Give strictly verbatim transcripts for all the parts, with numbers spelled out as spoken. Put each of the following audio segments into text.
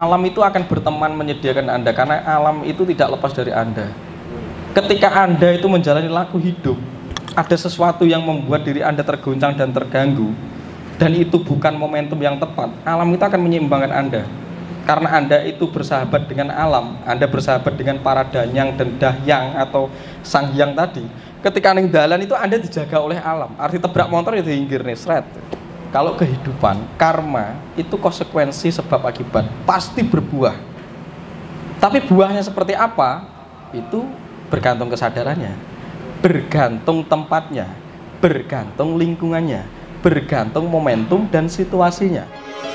Alam itu akan berteman menyediakan Anda, karena alam itu tidak lepas dari Anda. Ketika Anda itu menjalani laku hidup, ada sesuatu yang membuat diri Anda tergoncang dan terganggu, dan itu bukan momentum yang tepat, alam itu akan menyeimbangkan Anda. Karena Anda itu bersahabat dengan alam, Anda bersahabat dengan para danyang dan dahyang atau sang hyang tadi. Ketika ning dalan itu Anda dijaga oleh alam. Arti tebrak motor itu hinggir nih, sret. Kalau kehidupan, karma itu konsekuensi sebab akibat, pasti berbuah. Tapi buahnya seperti apa? Itu bergantung kesadarannya, bergantung tempatnya, bergantung lingkungannya, bergantung momentum dan situasinya.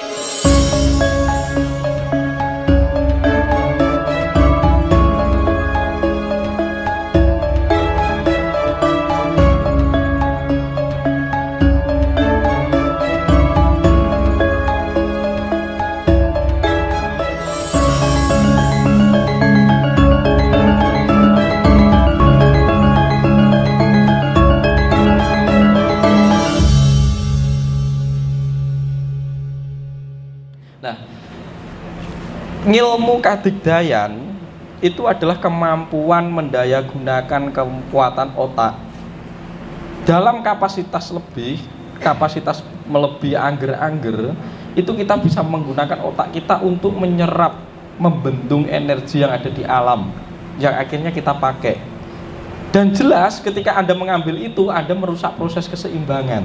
Ngilmu kadigdayan itu adalah kemampuan mendayagunakan kekuatan otak dalam kapasitas lebih, kapasitas melebihi angger-angger. Itu kita bisa menggunakan otak kita untuk menyerap, membendung energi yang ada di alam, yang akhirnya kita pakai. Dan jelas ketika Anda mengambil itu, Anda merusak proses keseimbangan.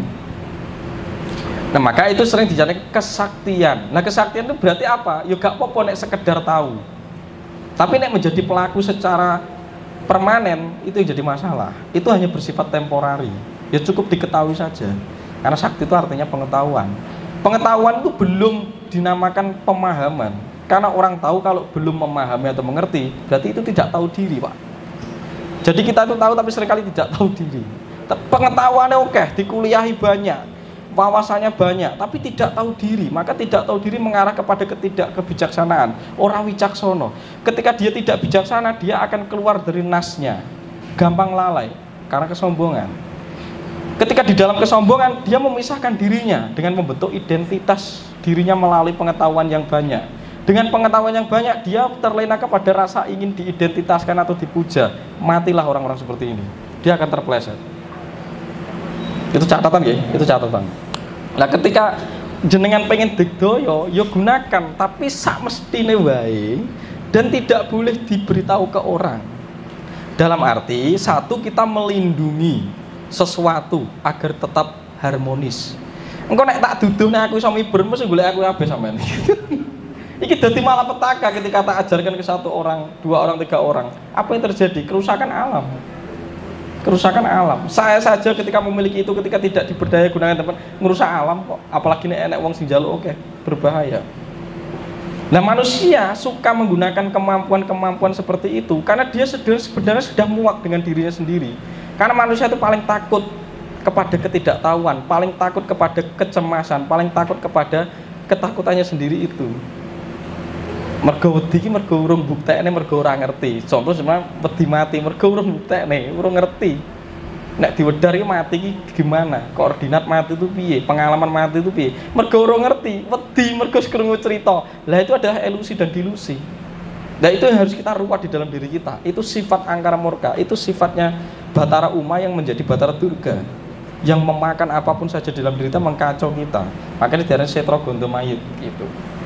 Nah, maka itu sering dijadikan kesaktian. Nah, kesaktian itu berarti apa? Ya gak apa-apa nek sekedar tahu. Tapi nek menjadi pelaku secara permanen, itu yang jadi masalah. Itu hanya bersifat temporari. Ya cukup diketahui saja. Karena sakti itu artinya pengetahuan. Pengetahuan itu belum dinamakan pemahaman. Karena orang tahu kalau belum memahami atau mengerti, berarti itu tidak tahu diri, Pak. Jadi kita itu tahu tapi seringkali tidak tahu diri. Pengetahuannya oke, dikuliahi banyak, wawasannya banyak, tapi tidak tahu diri. Maka tidak tahu diri mengarah kepada ketidak kebijaksanaan. Orang wicaksono, ketika dia tidak bijaksana, dia akan keluar dari nasnya, gampang lalai karena kesombongan. Ketika di dalam kesombongan, dia memisahkan dirinya dengan membentuk identitas dirinya melalui pengetahuan yang banyak. Dengan pengetahuan yang banyak, dia terlena kepada rasa ingin diidentitaskan atau dipuja. Matilah orang-orang seperti ini, dia akan terpeleset. Itu catatan ya, itu catatan. Nah, ketika jenengan pengen digdaya, ya gunakan, tapi sak mestine wae dan tidak boleh diberitahu ke orang. Dalam arti, satu, kita melindungi sesuatu agar tetap harmonis. Engko nek tak duduhne aku iso miber, mesti golek aku kabeh sampean. Iki dadi malapetaka ketika tak ajarkan ke satu orang, dua orang, tiga orang. Apa yang terjadi? Kerusakan alam. Kerusakan alam. Saya saja ketika memiliki itu, ketika tidak diberdaya gunakan tempat, merusak alam kok. Apalagi nek enek wong sing njaluk, oke, berbahaya. Nah, manusia suka menggunakan kemampuan-kemampuan seperti itu karena dia sebenarnya sudah muak dengan dirinya sendiri. Karena manusia itu paling takut kepada ketidaktahuan, paling takut kepada kecemasan, paling takut kepada ketakutannya sendiri itu. Mergo wedi iki mergo urung buktekne, mergo ora ngerti. Contoh sebenarnya wedi mati mergo urung buktekne, urung ngerti. Nek diwedar iki mati iki gimana? Koordinat mati itu piye? Pengalaman mati itu piye? Mergo urung ngerti, wedi mergo krungu cerita. Lah itu adalah ilusi dan dilusi. Nah, itu yang harus kita ruwat di dalam diri kita. Itu sifat angkara murka, itu sifatnya Batara Uma yang menjadi Batara Durga, yang memakan apapun saja dalam diri kita, mengkacau kita. Makanya diarani Setra Gondo Mayit gitu.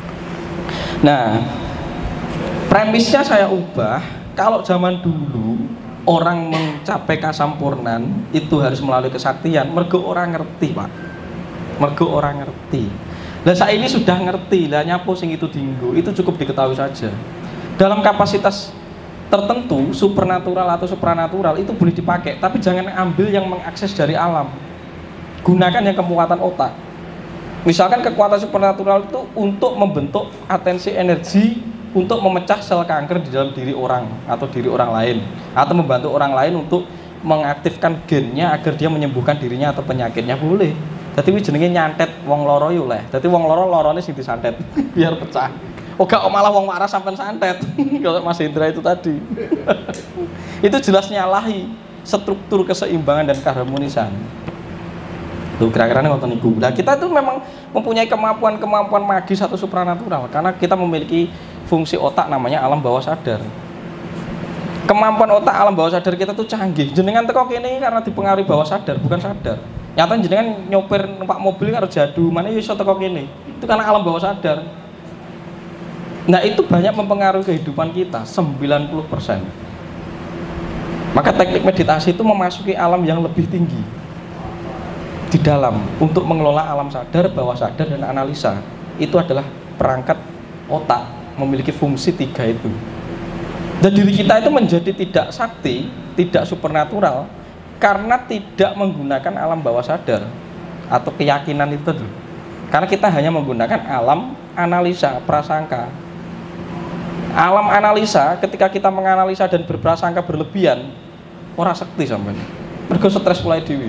Nah, premisnya saya ubah. Kalau zaman dulu orang mencapai kasampurnan itu harus melalui kesaktian, mergo orang ngerti, Pak. Mergo orang ngerti. Lah saya ini sudah ngerti, lah nyapo sing itu dinggo, itu cukup diketahui saja. Dalam kapasitas tertentu, supernatural atau supranatural itu boleh dipakai, tapi jangan ambil yang mengakses dari alam. Gunakan yang kekuatan otak. Misalkan kekuatan supernatural itu untuk membentuk atensi energi untuk memecah sel kanker di dalam diri orang atau diri orang lain, atau membantu orang lain untuk mengaktifkan gennya agar dia menyembuhkan dirinya atau penyakitnya, boleh. Jadi wis jenenge nyantet wong loro yo leh. Dadi wong loro lorone sing disantet biar pecah. Oh gak malah wong waras sampean santet. Kalau Mas Hendra itu tadi. Itu jelas nyalahi struktur keseimbangan dan keharmonisan. Tuh kira-kira ngoten niku. Nah, kita tuh memang mempunyai kemampuan-kemampuan magis atau supranatural karena kita memiliki fungsi otak namanya alam bawah sadar. Kemampuan otak alam bawah sadar kita tuh canggih. Jenengan teko kene karena dipengaruhi bawah sadar, bukan sadar. Nyatanya jenengan nyopir numpak mobil karo jadu, mana ya iso teko kene. Itu karena alam bawah sadar. Nah, itu banyak mempengaruhi kehidupan kita, sembilan puluh persen. Maka teknik meditasi itu memasuki alam yang lebih tinggi di dalam untuk mengelola alam sadar, bawah sadar, dan analisa. Itu adalah perangkat otak memiliki fungsi tiga itu. Dan diri kita itu menjadi tidak sakti, tidak supernatural karena tidak menggunakan alam bawah sadar atau keyakinan itu dulu. Karena kita hanya menggunakan alam analisa, prasangka. Alam analisa, ketika kita menganalisa dan berprasangka berlebihan, ora sakti sampean. Mergo stres mulai dewi.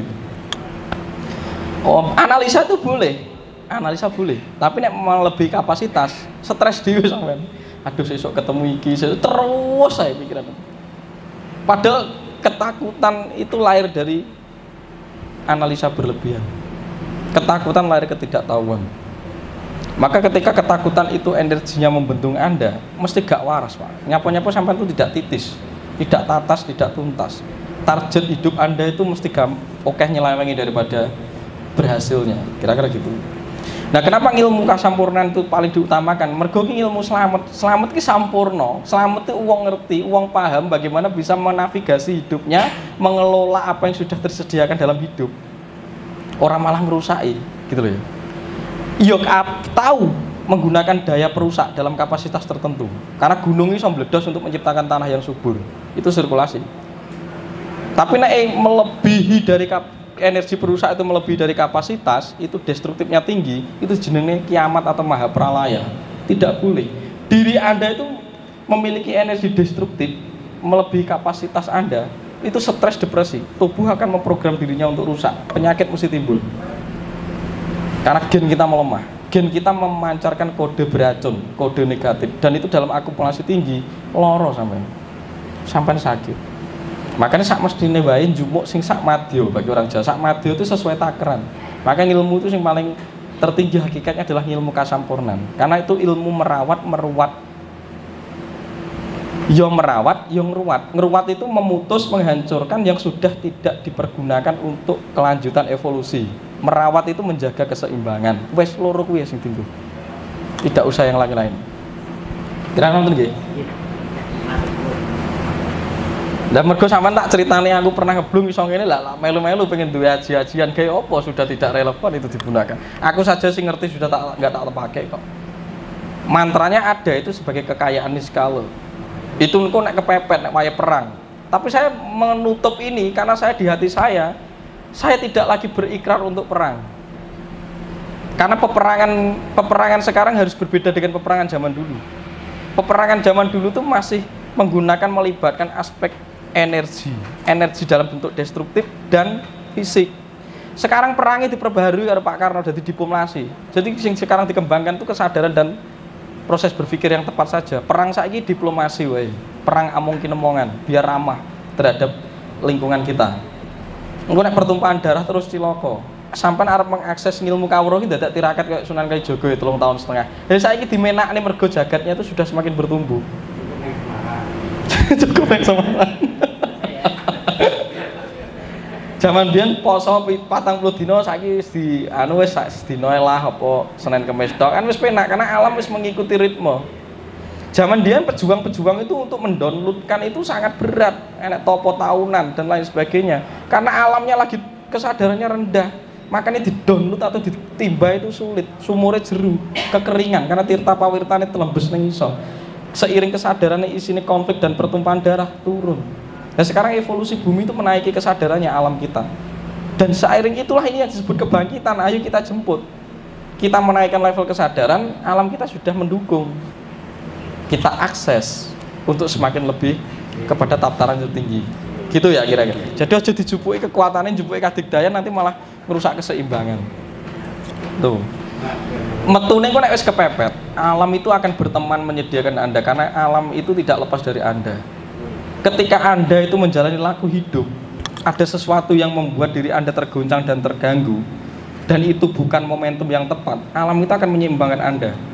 Oh, analisa itu boleh, analisa boleh, tapi nek melebihi kapasitas, stres dewi sampean. Aduh, sesuk ketemu iki, sesuk terus saya pikiran. Padahal ketakutan itu lahir dari analisa berlebihan. Ketakutan lahir ketidaktahuan. Maka ketika ketakutan itu energinya membendung Anda, mesti gak waras, Pak. Nyapo-nyapo sampai itu tidak titis, tidak tatas, tidak tuntas. Target hidup Anda itu mesti gak oke nyelewengi daripada berhasilnya. Kira-kira gitu. Nah, kenapa ilmu kasampurnan itu paling diutamakan? Mergo ilmu selamat, selamat ki sampurno. Selamat itu uang ngerti, uang paham bagaimana bisa menavigasi hidupnya, mengelola apa yang sudah tersediakan dalam hidup. Orang malah merusaki, gitu loh ya. Yok tahu menggunakan daya perusak dalam kapasitas tertentu. Karena gunung ini meledos untuk menciptakan tanah yang subur. Itu sirkulasi. Tapi nek melebihi dari kap energi perusak itu melebihi dari kapasitas, itu destruktifnya tinggi, itu jenenge kiamat atau maha pralaya. Tidak boleh. Diri Anda itu memiliki energi destruktif melebihi kapasitas Anda, itu stres, depresi. Tubuh akan memprogram dirinya untuk rusak, penyakit mesti timbul. Karena gen kita melemah, gen kita memancarkan kode beracun, kode negatif, dan itu dalam akumulasi tinggi, loro sampai sampai sakit. Makanya sak mestine wae njupuk sing sak madya bagi orang Jawa. Sak madya itu sesuai takaran. Maka ilmu itu yang paling tertinggi hakikatnya adalah ilmu kasampurnan. Karena itu ilmu merawat, meruat. Yo merawat, yo ngeruat. Ngeruat itu memutus, menghancurkan yang sudah tidak dipergunakan untuk kelanjutan evolusi. Merawat itu menjaga keseimbangan. Wes loro kuwi sing tinggu. Tidak usah yang lain-lain. Kira-kira ngoten nggih? Lah mergo sampean tak ceritane aku pernah ngeblung iso ngene lah melu-melu pengen duwe aji-ajian gawe apa sudah tidak relevan itu digunakan. Aku saja sing ngerti sudah tak enggak tak pakai kok. Mantranya ada itu sebagai kekayaan niskala. Itu engko nek kepepet nek waya perang. Tapi saya menutup ini karena saya di hati saya saya tidak lagi berikrar untuk perang. Karena peperangan peperangan sekarang harus berbeda dengan peperangan zaman dulu. Peperangan zaman dulu tuh masih menggunakan melibatkan aspek energi, energi dalam bentuk destruktif dan fisik. Sekarang perangnya diperbaharui oleh Pak Karno jadi diplomasi. Jadi yang sekarang dikembangkan itu kesadaran dan proses berpikir yang tepat saja. Perang saiki diplomasi wae. Perang among kinemongan biar ramah terhadap lingkungan kita. Engko nek pertumpahan darah terus cilaka. Sampai arep mengakses ilmu kawruh iki dadak tirakat kayak Sunan Kalijaga telung tahun setengah. Lah saiki dimenakne mergo jagatnya itu sudah semakin bertumbuh. Cukup yang semangat. Zaman biyen poso patang puluh dina saiki di anu wis sak sedina lah apa Senin Kamis tok kan wis penak karena alam wis mengikuti ritme. Zaman biyen pejuang-pejuang itu untuk mendownloadkan itu sangat berat, enek topo tahunan dan lain sebagainya. Karena alamnya lagi kesadarannya rendah, makanya di-download atau ditimba itu sulit, sumure jeru, kekeringan karena tirta pawirtane telembes ning isor. Seiring kesadarannya isinya konflik dan pertumpahan darah turun. Nah sekarang evolusi bumi itu menaiki kesadarannya alam kita. Dan seiring itulah ini yang disebut kebangkitan. Ayo kita jemput. Kita menaikkan level kesadaran, alam kita sudah mendukung. Kita akses untuk semakin lebih kepada tataran yang tinggi. Gitu ya kira-kira. Jadi aja dijupuki kekuatannya, jupuki kadigdayan nanti malah merusak keseimbangan. Tuh. Metune kok nek wis kepepet, alam itu akan berteman menyediakan Anda karena alam itu tidak lepas dari Anda. Ketika Anda itu menjalani laku hidup, ada sesuatu yang membuat diri Anda tergoncang dan terganggu, dan itu bukan momentum yang tepat, alam itu akan menyeimbangkan Anda.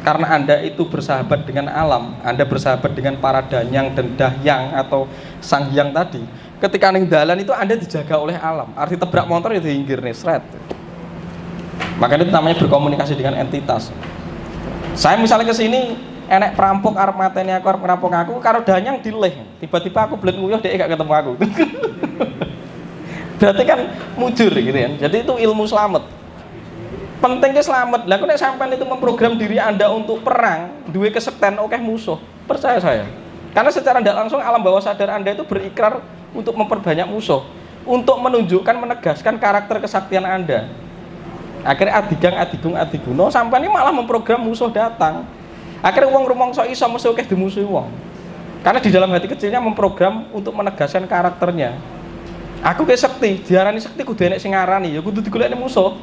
karena Anda itu bersahabat dengan alam, Anda bersahabat dengan para danyang dan dahyang atau sang hyang tadi. Ketika ning dalan itu Anda dijaga oleh alam. Arti tebrak motor ya diinggir nih, sret. Makanya itu namanya berkomunikasi dengan entitas. Saya misalnya ke sini, enek perampok arep mateni aku, arep ngerampok aku, karo danyang dileh. Tiba-tiba aku blet nguyuh dhek gak ketemu aku. Berarti kan mujur gitu kan. Jadi itu ilmu selamat. Pentingnya selamat. Lah kok nek sampean itu memprogram diri Anda untuk perang, duwe kesekten akeh musuh. Percaya saya. Karena secara tidak langsung alam bawah sadar Anda itu berikrar untuk memperbanyak musuh, untuk menunjukkan, menegaskan karakter kesaktian Anda. Akhirnya adigang adigung adiguno sampai ini malah memprogram musuh datang. Akhirnya uang rumangsa iso musuh akeh dimusuhi wong. Karena di dalam hati kecilnya memprogram untuk menegaskan karakternya. Aku kayak sekti, diarani sekti kudu enek sing ngarani, ya kudu digolekne musuh.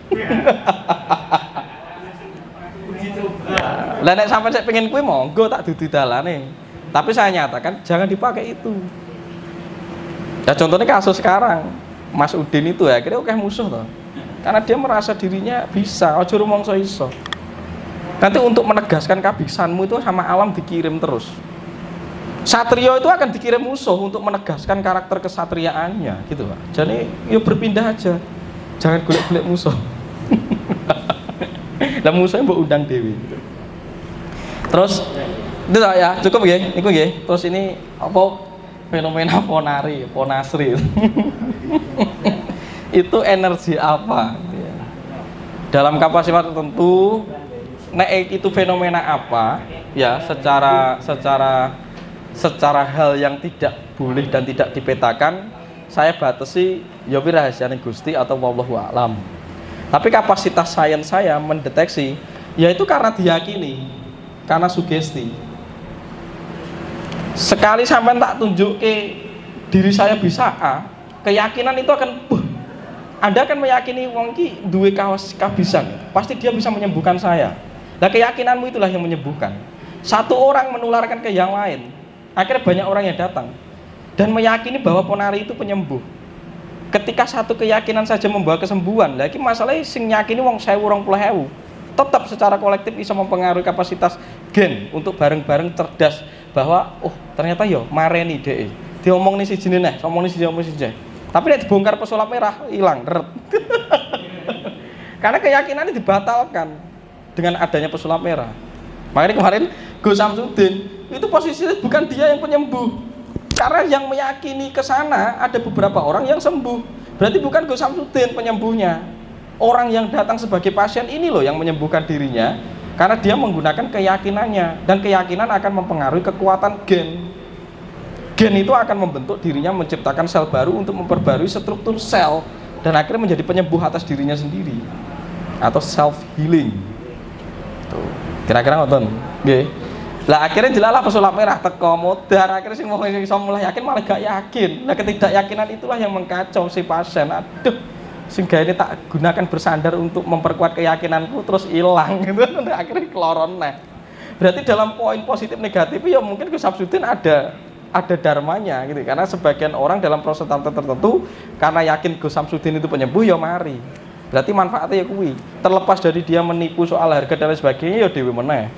Lah nek sampean sik pengen kuwi monggo tak dudu dalane. Tapi saya nyatakan jangan dipakai itu. Ya contohnya kasus sekarang, Mas Udin itu ya akhirnya oke musuh toh. Karena dia merasa dirinya bisa, ojo rumangsa iso. Nanti untuk menegaskan kabisanmu itu sama alam dikirim terus. Satrio itu akan dikirim musuh untuk menegaskan karakter kesatriaannya gitu Pak. Jadi ya berpindah aja. Jangan golek-golek musuh. Lah musuhnya mbok undang dewi gitu. Terus itu ya, cukup nggih, niku nggih. Terus ini apa fenomena ponari, ponasri. Itu energi apa? Dalam kapasitas tertentu, nek itu fenomena apa? Ya, secara secara secara hal yang tidak boleh dan tidak dipetakan, saya batasi ya rahasiane Gusti atau wallahu a'lam. Tapi kapasitas sains saya mendeteksi, yaitu karena diyakini, karena sugesti. Sekali sampai tak tunjuk ke diri saya bisa A, keyakinan itu akan uh, Anda akan meyakini wong ki duwe kaos kabisan, pasti dia bisa menyembuhkan saya. Nah keyakinanmu itulah yang menyembuhkan. Satu orang menularkan ke yang lain, akhirnya banyak orang yang datang dan meyakini bahwa ponari itu penyembuh. Ketika satu keyakinan saja membawa kesembuhan, lagi masalahnya sing yakini wong sewu rong puluh ewu, tetap secara kolektif bisa mempengaruhi kapasitas gen untuk bareng-bareng cerdas bahwa oh ternyata yo mareni deh diomong nih si jenis nih, ngomong nih si jenis si jenis. Tapi nek dibongkar pesulap merah hilang deret. Karena keyakinannya dibatalkan dengan adanya pesulap merah. Makanya kemarin Gus Samsudin itu posisinya bukan dia yang penyembuh, karena yang meyakini ke sana ada beberapa orang yang sembuh. Berarti bukan Gus Samsudin penyembuhnya. Orang yang datang sebagai pasien ini loh yang menyembuhkan dirinya, karena dia menggunakan keyakinannya, dan keyakinan akan mempengaruhi kekuatan gen. Gen itu akan membentuk dirinya menciptakan sel baru untuk memperbarui struktur sel dan akhirnya menjadi penyembuh atas dirinya sendiri atau self healing. Tuh. Kira-kira ngoten. Nggih. Lah akhirnya jelalah pesulap merah teko modar, akhirnya sing wong sing iso mulai yakin malah gak yakin. Nah ketidakyakinan itulah yang mengkacau si pasien. Aduh, sing gawe tak gunakan bersandar untuk memperkuat keyakinanku terus hilang gitu. Akhirnya keloron neh. Berarti dalam poin positif negatif ya mungkin Gus Samsudin ada ada dharmanya gitu. Karena sebagian orang dalam proses tertentu karena yakin Gus Samsudin itu penyembuh ya mari. Berarti manfaatnya ya kuwi. Terlepas dari dia menipu soal harga dan lain sebagainya ya dhewe meneh.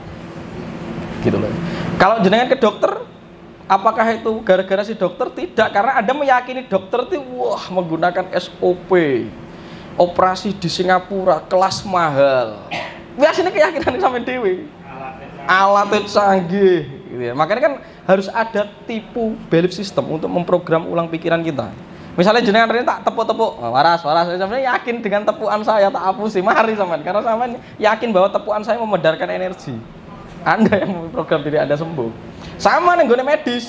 Gitu loh. Kalau jenengan ke dokter, apakah itu gara-gara si dokter? Tidak, karena Anda meyakini dokter itu wah menggunakan S O P, operasi di Singapura kelas mahal. Biasanya keyakinan sampai dewi, alatnya canggih, gitu ya. Makanya kan harus ada tipu belief system untuk memprogram ulang pikiran kita. Misalnya jenengan ini tak tepuk-tepuk, oh, waras, waras, sebenarnya yakin dengan tepuan saya tak hapusi, mari sampean, karena sampean yakin bahwa tepuan saya memedarkan energi. Anda yang memprogram diri Anda sembuh. Sama nih gue medis.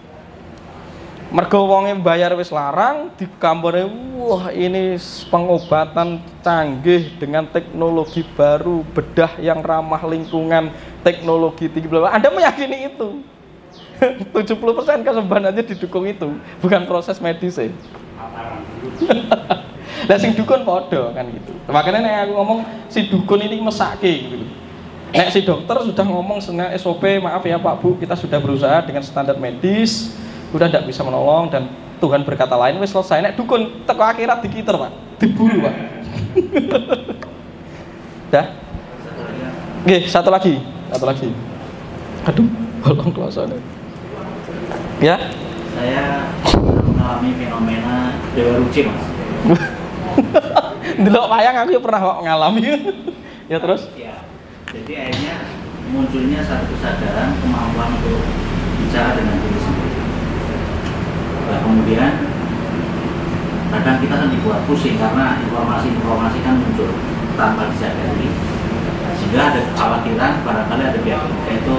Mergo wonge bayar wis larang, digambare wah ini pengobatan canggih dengan teknologi baru, bedah yang ramah lingkungan, teknologi tinggi bla bla. Anda meyakini itu. tujuh puluh persen kesembuhan aja didukung itu, bukan proses medis ya. Lah sing dukun podo kan gitu. Makanya nek aku ngomong si dukun ini mesake gitu. Nek si dokter sudah ngomong senang S O P, maaf ya Pak Bu, kita sudah berusaha dengan standar medis, udah tidak bisa menolong dan Tuhan berkata lain, wis selesai. Nek dukun teko akhirat dikiter Pak, diburu Pak. Dah? Oke, satu lagi, satu lagi. Aduh, bolong klosonya. Ya? Saya mengalami fenomena dewa ruci, Mas. Delok wayang aku ya pernah kok ngalami. Ya terus? Ya. Jadi akhirnya munculnya satu kesadaran kemampuan untuk bicara dengan diri sendiri. Nah, kemudian kadang kita kan dibuat pusing karena informasi-informasi kan muncul tanpa disadari, sehingga ada kekhawatiran barangkali ada pihak ketiga itu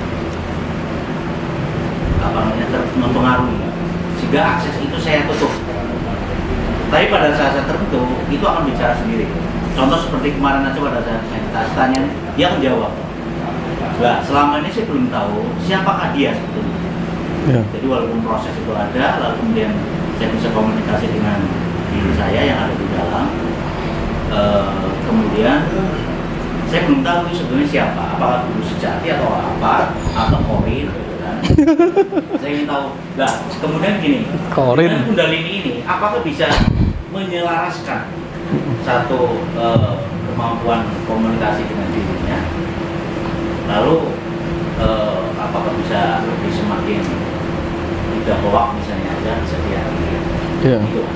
apa namanya mempengaruhi, sehingga akses itu saya tutup. Tapi pada saat-saat tertentu itu akan bicara sendiri. Contoh seperti kemarin aja pada saat saya tanya, dia menjawab. Nah, selama ini saya belum tahu siapakah dia sebetulnya. Ya. Jadi walaupun proses itu ada, lalu kemudian saya bisa komunikasi dengan diri saya yang ada di dalam. E, kemudian saya belum tahu itu sebetulnya siapa, apakah guru sejati atau apa, atau korin. Saya ingin tahu. Nah, kemudian gini, dengan Kundalini ini, apakah bisa menyelaraskan satu uh, kemampuan komunikasi dengan dirinya, lalu uh, apakah bisa lebih semakin tidak hoak misalnya aja bisa diartikan. Ya. Gitu, Mas.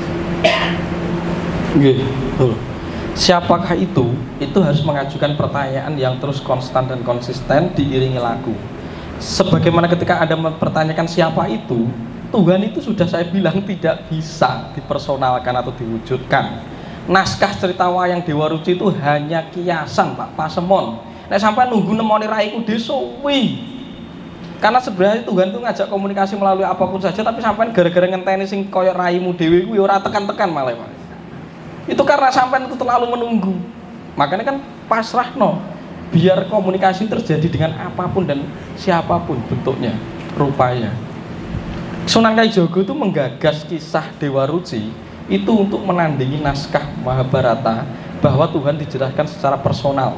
Gitu. Siapakah itu? Itu harus mengajukan pertanyaan yang terus konstan dan konsisten diiringi lagu. Sebagaimana ketika Anda mempertanyakan siapa itu, Tuhan itu sudah saya bilang tidak bisa dipersonalkan atau diwujudkan. Naskah cerita wayang Dewa Ruci itu hanya kiasan, Pak Pasemon. Nek sampai nunggu nemoni raiku desowi. Karena sebenarnya Tuhan itu ngajak komunikasi melalui apapun saja, tapi sampai gara-gara ngenteni sing koyo raimu dewe kuwi ora tekan-tekan malah, Pak. Itu karena sampai itu terlalu menunggu. Makanya kan pasrahno. Biar komunikasi terjadi dengan apapun dan siapapun bentuknya, rupanya. Sunan Kalijaga itu menggagas kisah Dewa Ruci itu untuk menandingi naskah Mahabharata bahwa Tuhan dijelaskan secara personal,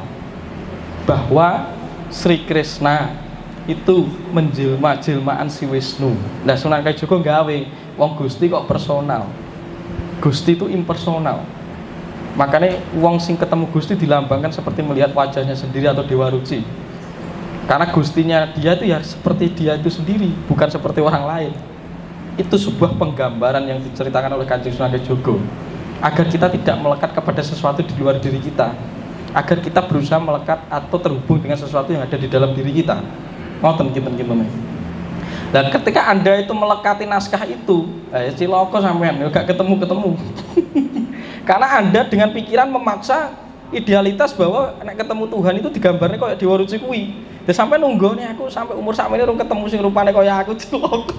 bahwa Sri Krishna itu menjelma-jelmaan si Wisnu. Nah, Sunan Kalijaga gawe wong Gusti kok personal, Gusti itu impersonal. Makanya wong sing ketemu Gusti dilambangkan seperti melihat wajahnya sendiri atau Dewa Ruci. Karena Gustinya dia itu ya seperti dia itu sendiri, bukan seperti orang lain. Itu sebuah penggambaran yang diceritakan oleh Kanjeng Sunan Kalijaga, agar kita tidak melekat kepada sesuatu di luar diri kita, agar kita berusaha melekat atau terhubung dengan sesuatu yang ada di dalam diri kita. Ngoten kinten-kinten. Dan ketika Anda itu melekati naskah itu, eh ciloko sampean gak ketemu-ketemu. Karena Anda dengan pikiran memaksa idealitas bahwa nek ketemu Tuhan itu digambarnya kayak Dewa Ruci kuwi. Dan sampai nunggu nih aku sampai umur sakmene urung ketemu sing rupane kayak aku ciloko.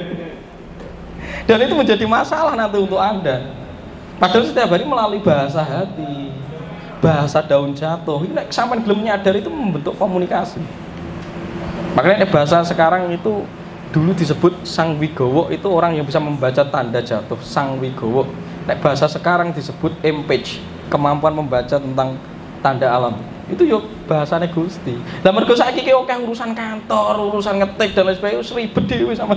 Dan itu menjadi masalah nanti untuk Anda. Padahal setiap hari melalui bahasa hati, bahasa daun jatuh, ini sampai belum menyadar itu membentuk komunikasi. Makanya bahasa sekarang itu dulu disebut Sang Wigowo, itu orang yang bisa membaca tanda jatuh, Sang Wigowo. Nek bahasa sekarang disebut empage, kemampuan membaca tentang tanda alam. Itu yuk bahasanya Gusti. Lah mergo saiki ki akeh urusan kantor, urusan ngetik dan lain sebagainya, ribet dhewe sama.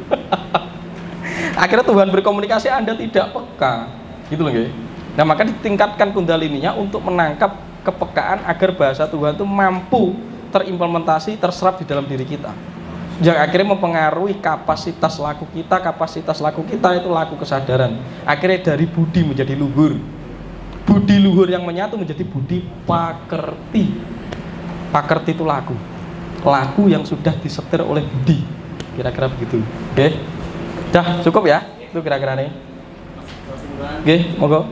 Akhirnya Tuhan berkomunikasi Anda tidak peka. Gitu loh nggih. Nah, maka ditingkatkan kundalininya untuk menangkap kepekaan agar bahasa Tuhan itu mampu terimplementasi, terserap di dalam diri kita. Yang akhirnya mempengaruhi kapasitas laku kita. Kapasitas laku kita itu laku kesadaran. Akhirnya dari budi menjadi luhur. Budi luhur yang menyatu menjadi budi pakerti. Pakerti itu laku. Laku yang sudah disetir oleh budi. Kira-kira begitu. Oke. Dah cukup ya. Itu kira-kira nih. Oke, monggo.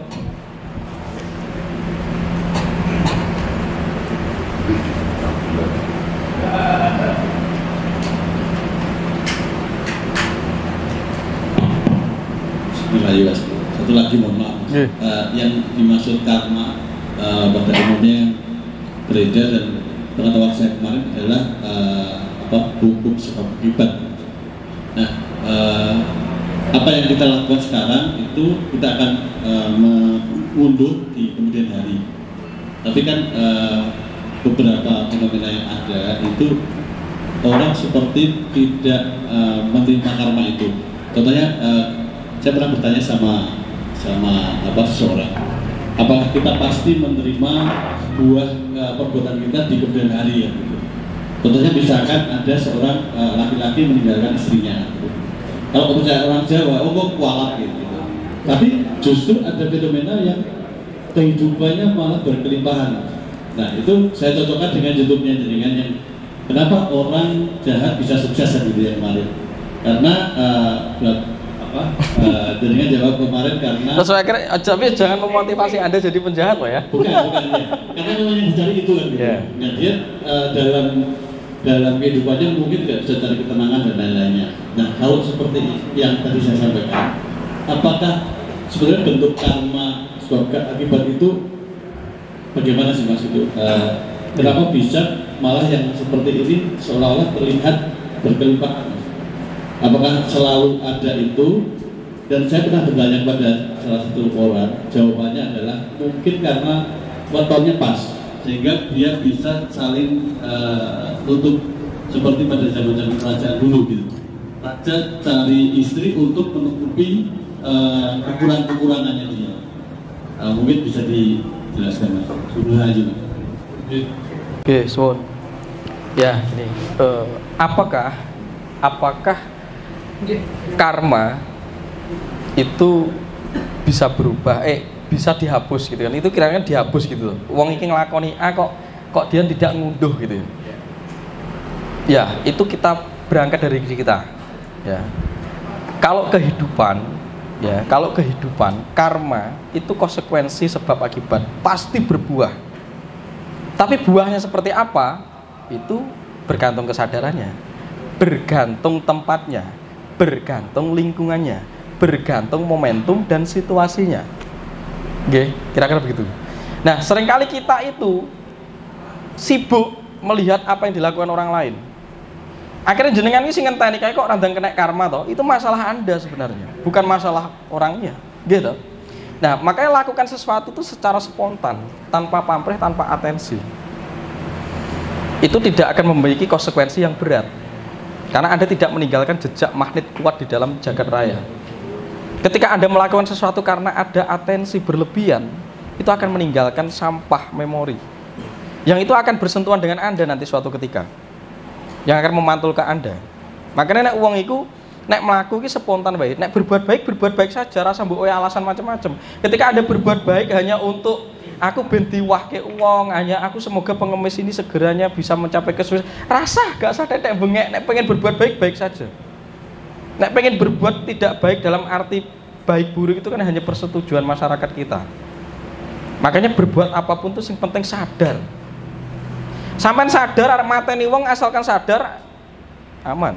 Satu lagi mohon maaf, yeah. uh, yang dimaksud karma uh, pada umumnya beredar dan pengetahuan saya kemarin adalah uh, apa hukum sebab akibat. Nah, uh, apa yang kita lakukan sekarang itu kita akan uh, mengunduh di kemudian hari. Tapi kan uh, beberapa fenomena yang ada itu orang seperti tidak uh, menerima karma itu. Contohnya. Uh, Saya pernah bertanya sama sama apa seseorang, apakah kita pasti menerima buah uh, perbuatan kita di kemudian hari ya gitu. Contohnya misalkan ada seorang uh, laki-laki meninggalkan istrinya gitu. Kalau percaya orang Jawa, oh kok kualat gitu, gitu. Tapi justru ada fenomena yang kehidupannya malah berkelimpahan. Nah itu saya cocokkan dengan YouTube-nya dengan yang kenapa orang jahat bisa sukses gitu ya kemarin. Karena uh, apa uh, dengan jawab kemarin karena terus saya kira tapi jangan memotivasi Anda jadi penjahat loh ya. Bukan, bukan ya. Karena memang yang dicari itu kan gitu. Yeah. Nah dia uh, dalam dalam kehidupannya mungkin tidak bisa cari ketenangan dan lain-lainnya. Nah kalau seperti yang tadi saya sampaikan, apakah sebenarnya bentuk karma sebab akibat itu bagaimana sih Mas itu? Uh, kenapa bisa malah yang seperti ini seolah-olah terlihat berkelimpahan? Apakah selalu ada itu? Dan saya pernah bertanya kepada salah satu orang, jawabannya adalah mungkin karena wetonnya pas, sehingga dia bisa saling uh, tutup seperti pada zaman-zaman kerajaan dulu gitu. Raja cari istri untuk menutupi uh, kekurangan-kekurangannya dia. Uh, mungkin bisa dijelaskan Mas. Sudah aja Mas. Oke, so ya ini uh, apakah apakah karma itu bisa berubah, eh bisa dihapus gitu kan? Itu kira-kira dihapus gitu loh. Wong iki nglakoni A kok kok dia tidak ngunduh gitu ya. Ya, itu kita berangkat dari diri kita. Ya. Kalau kehidupan, ya, kalau kehidupan karma itu konsekuensi sebab akibat, pasti berbuah. Tapi buahnya seperti apa? Itu bergantung kesadarannya, bergantung tempatnya, bergantung lingkungannya, bergantung momentum dan situasinya. Oke, kira-kira begitu. Nah, seringkali kita itu sibuk melihat apa yang dilakukan orang lain. Akhirnya jenengan ini sing ngenteni kayak kok randang kena karma toh. Itu masalah Anda sebenarnya, bukan masalah orangnya, gitu. Nah, makanya lakukan sesuatu itu secara spontan, tanpa pamrih, tanpa atensi. Itu tidak akan memiliki konsekuensi yang berat. Karena Anda tidak meninggalkan jejak magnet kuat di dalam jagat raya. Ketika Anda melakukan sesuatu karena ada atensi berlebihan, itu akan meninggalkan sampah memori. Yang itu akan bersentuhan dengan Anda nanti suatu ketika. Yang akan memantul ke Anda. Makanya nek uang itu, nek melaku itu spontan baik. Nek berbuat baik, berbuat baik saja, rasa mbok alasan macam-macam. Ketika Anda berbuat baik hanya untuk aku ben diwahke uang, hanya aku semoga pengemis ini segeranya bisa mencapai kesuksesan. Rasa gak sadar nek bengek, nek pengen berbuat baik baik saja. Nek pengen berbuat tidak baik dalam arti baik buruk itu kan hanya persetujuan masyarakat kita. Makanya berbuat apapun itu yang penting sadar. Sampai sadar arep mateni wong asalkan sadar aman.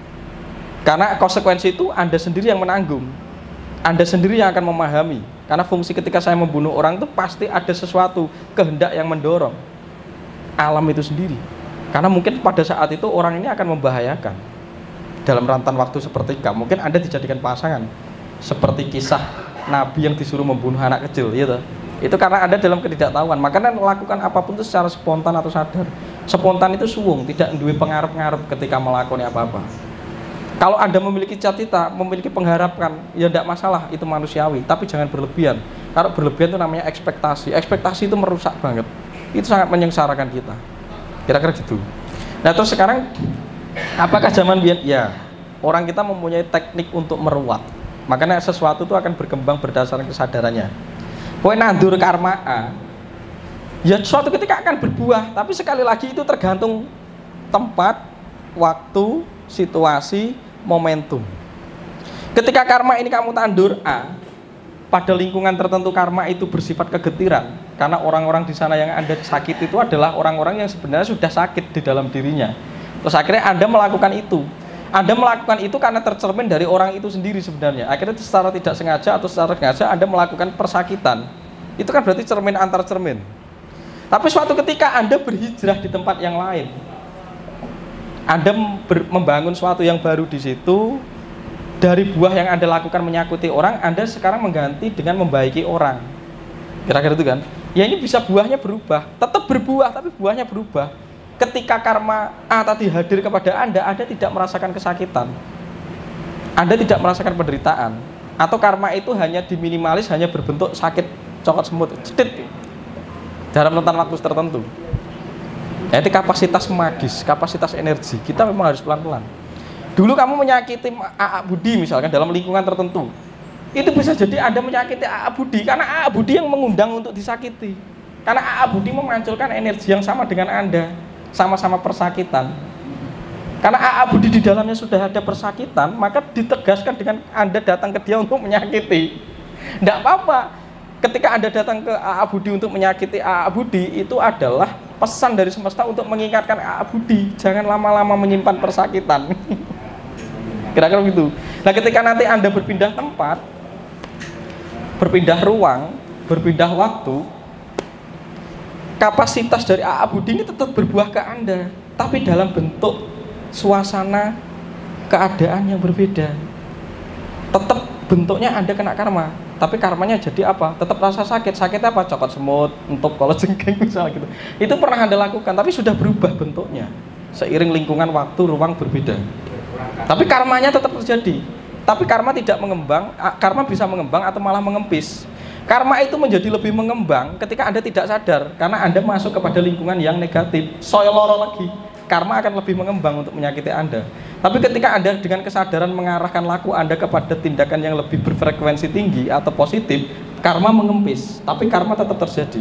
Karena konsekuensi itu Anda sendiri yang menanggung. Anda sendiri yang akan memahami. Karena fungsi ketika saya membunuh orang itu pasti ada sesuatu kehendak yang mendorong alam itu sendiri. Karena mungkin pada saat itu orang ini akan membahayakan dalam rentan waktu sepertiga. Mungkin Anda dijadikan pasangan seperti kisah Nabi yang disuruh membunuh anak kecil, gitu. Itu karena Anda dalam ketidaktahuan. Makanya lakukan apapun itu secara spontan atau sadar. Spontan itu suwung, tidak duwe pengaruh-pengaruh ketika melakukan apa-apa. Kalau Anda memiliki cita-cita, memiliki pengharapan, ya tidak masalah, itu manusiawi. Tapi jangan berlebihan. Kalau berlebihan itu namanya ekspektasi. Ekspektasi itu merusak banget. Itu sangat menyengsarakan kita. Kira-kira gitu. Nah terus sekarang, apakah zaman biyen? Ya, orang kita mempunyai teknik untuk meruat. Makanya sesuatu itu akan berkembang berdasarkan kesadarannya. Kowe nandur karma A, ya suatu ketika akan berbuah. Tapi sekali lagi itu tergantung tempat, waktu, situasi, momentum. Ketika karma ini kamu tandur A, pada lingkungan tertentu karma itu bersifat kegetiran. Karena orang-orang di sana yang Anda sakit itu adalah orang-orang yang sebenarnya sudah sakit di dalam dirinya. Terus akhirnya Anda melakukan itu. Anda melakukan itu karena tercermin dari orang itu sendiri sebenarnya. Akhirnya secara tidak sengaja atau secara sengaja Anda melakukan persakitan. Itu kan berarti cermin antar cermin. Tapi suatu ketika Anda berhijrah di tempat yang lain, Anda membangun suatu yang baru di situ. Dari buah yang Anda lakukan menyakuti orang, Anda sekarang mengganti dengan membaiki orang. Kira-kira itu kan? Ya ini bisa buahnya berubah. Tetap berbuah, tapi buahnya berubah. Ketika karma A tadi hadir kepada Anda, Anda tidak merasakan kesakitan. Anda tidak merasakan penderitaan. Atau karma itu hanya diminimalis, hanya berbentuk sakit cokot semut. Cedit. dalam rentan waktu tertentu. Jadi kapasitas magis, kapasitas energi kita memang harus pelan-pelan. Dulu kamu menyakiti A A Budi misalkan dalam lingkungan tertentu, itu bisa jadi Anda menyakiti A A Budi karena A A Budi yang mengundang untuk disakiti. Karena A A Budi memunculkan energi yang sama dengan Anda, sama-sama persakitan. Karena A A Budi di dalamnya sudah ada persakitan, maka ditegaskan dengan Anda datang ke dia untuk menyakiti. Tidak apa-apa. Ketika Anda datang ke A A Budi untuk menyakiti A A Budi, itu adalah pesan dari semesta untuk mengingatkan A A Budi, jangan lama-lama menyimpan persakitan. Kira-kira begitu. Nah, ketika nanti Anda berpindah tempat, berpindah ruang, berpindah waktu, kapasitas dari A A Budi ini tetap berbuah ke Anda, tapi dalam bentuk suasana keadaan yang berbeda. Tetap bentuknya Anda kena karma, tapi karmanya jadi apa? Tetap rasa sakit. Sakitnya apa? Cokot semut, entuk kalau jengking misalnya gitu. Itu pernah Anda lakukan, tapi sudah berubah bentuknya seiring lingkungan waktu, ruang berbeda. Tapi karmanya tetap terjadi. Tapi karma tidak mengembang, karma bisa mengembang atau malah mengempis. Karma itu menjadi lebih mengembang ketika Anda tidak sadar, karena Anda masuk kepada lingkungan yang negatif. Soil loro lagi, karma akan lebih mengembang untuk menyakiti Anda. Tapi ketika Anda dengan kesadaran mengarahkan laku Anda kepada tindakan yang lebih berfrekuensi tinggi atau positif, karma mengempis, tapi karma tetap terjadi.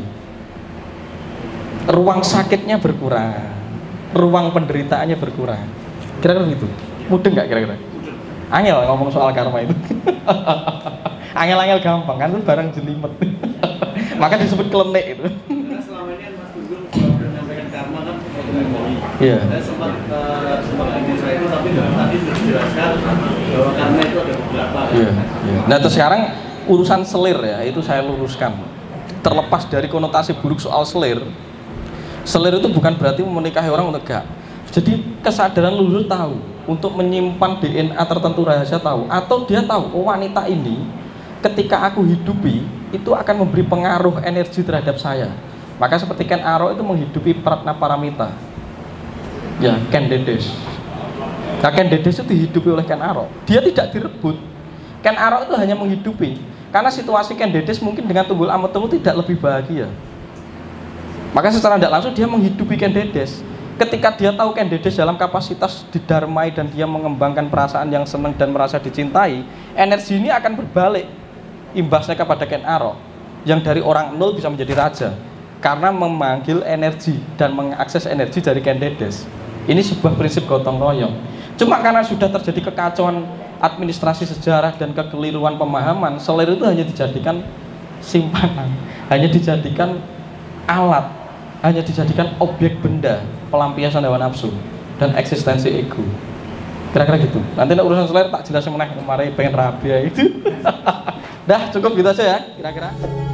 Ruang sakitnya berkurang, ruang penderitaannya berkurang. Kira-kira gitu. Mudeng nggak kira-kira? Angel ngomong soal karma itu. Angel-angel gampang kan, itu barang jelimet. Maka disebut klenik itu. Karena selama ini Mas Gunggung sudah menyampaikan karma kan. Iya. Saya sempat uh, sempat ingin saya itu, tapi tadi sudah dijelaskan bahwa karma itu ada beberapa. Iya. Iya. Nah, terus sekarang urusan selir ya, itu saya luruskan. Terlepas dari konotasi buruk soal selir, selir itu bukan berarti menikahi orang enggak. Jadi kesadaran leluhur tahu untuk menyimpan D N A tertentu rahasia tahu, atau dia tahu oh wanita ini ketika aku hidupi itu akan memberi pengaruh energi terhadap saya. Maka seperti Ken Arok itu menghidupi Pratna Paramita. Ya, Ken Dedes. Nah, Ken Dedes itu dihidupi oleh Ken Arok. Dia tidak direbut. Ken Arok itu hanya menghidupi. Karena situasi Ken Dedes mungkin dengan Tunggul Ametung tidak lebih bahagia. Maka secara tidak langsung dia menghidupi Ken Dedes. Ketika dia tahu Ken Dedes dalam kapasitas didarmai dan dia mengembangkan perasaan yang senang dan merasa dicintai, energi ini akan berbalik imbasnya kepada Ken Arok yang dari orang nol bisa menjadi raja karena memanggil energi dan mengakses energi dari Ken Dedes. Ini sebuah prinsip gotong royong. Cuma karena sudah terjadi kekacauan administrasi sejarah dan kekeliruan pemahaman, selir itu hanya dijadikan simpanan, hanya dijadikan alat, hanya dijadikan objek benda pelampiasan hawa nafsu dan eksistensi ego. Kira-kira gitu. Nanti urusan selir tak jelasin meneh, kemarin pengen rabi ya itu. Dah cukup gitu aja ya kira-kira.